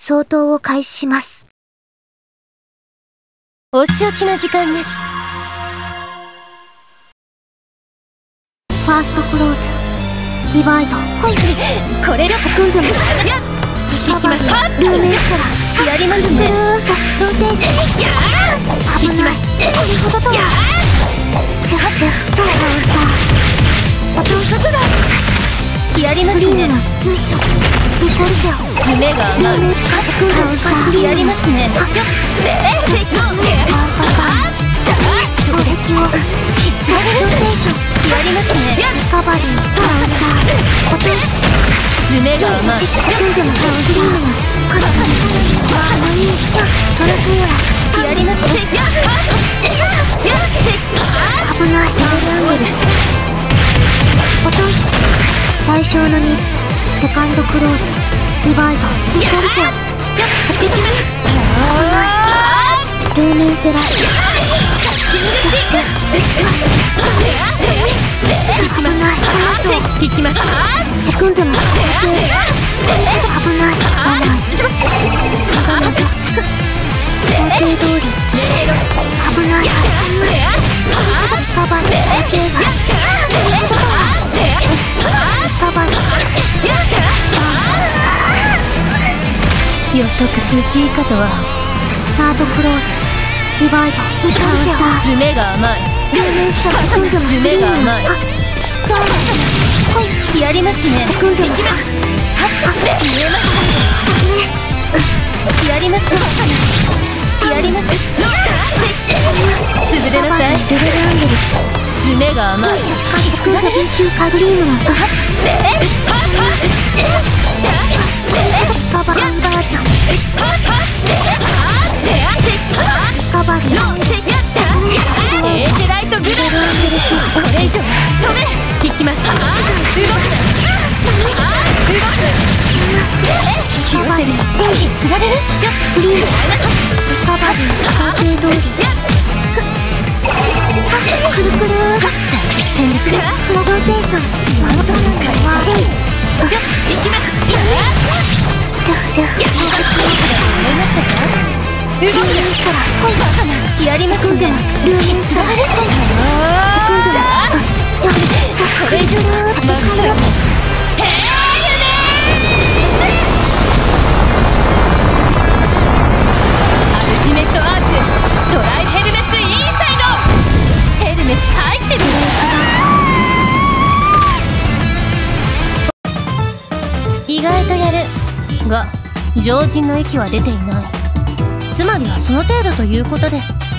相当を開始します。 お仕置きの時間です。 ファーストクローズ、ディバイド、 これでセクンドム、 行きます。 ルーメンストラ、 やりますね。 ローテーション、危ない、これほどとは。シェフどうだった。落とすぐらい。 やりますね。 よいしょ、ニコルセオ、 爪が甘い。 セクンドム、 やりますね。 衝撃を、ローテーション、 やりますね。 カバリー、どうだった。落とす。 爪が甘い。 セクンドム、クリームが、カラカリ、ワーマニー、トラフォーラス、 やりますね。 危ない、レベルアンゲルス。落とす。対象の2、セカンドクローズ、ディバイド、ニコルセオ、着地、危ない、ルーメンステラ、危ない、トマソ、 引きます。 セクンドも、危ない、危ない、想定通り、危ない、カバー、想定外、カバー、 予測数値以下とは。 サードクローズ、ディバイド、ニコルセオ、 爪が甘い。 ルーメンストラ、セクンドも、 爪が甘い。やりますね。 セクンドも、 やります。やります。潰れなさい。 レベルアンゲルス、 爪が甘い。 セクンド緊急カグリームの、カバーンバージョン、カバリー、 エーテライトグループ。これ以上止め。引きます。動く。引き寄せる。つられる。 フリーズ、カバリー、想定通り、くるくる、 戦略。 ローテーション、シマモトのワーレイ、 行きます。 シェフ、 思いましたか。 ルーメンストラ、 やりますね。 ルーメンストラ、セクンドも、 これ以上アルティメットアークトライヘルメスインサイド。ヘルメス入ってる。意外とやるが常人の域は出ていない。つまりはその程度ということです。